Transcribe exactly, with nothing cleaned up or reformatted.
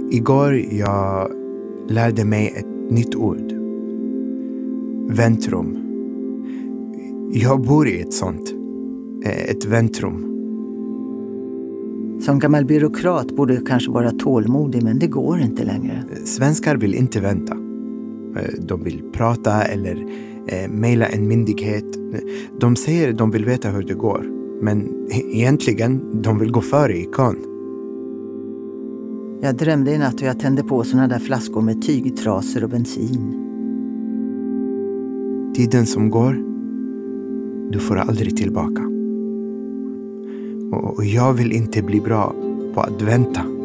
Igår jag lärde mig ett nytt ord. Väntrum. Jag bor i ett sånt. Ett väntrum. Som gammal byråkrat borde du kanske vara tålmodig, men det går inte längre. Svenskar vill inte vänta. De vill prata eller eh, mejla en myndighet. De säger att de vill veta hur det går. Men egentligen, de vill gå före i kön. Jag drömde i natt och jag tände på såna där flaskor med tygtrasor och bensin. Tiden som går, du får aldrig tillbaka. Och jag vill inte bli bra på att vänta.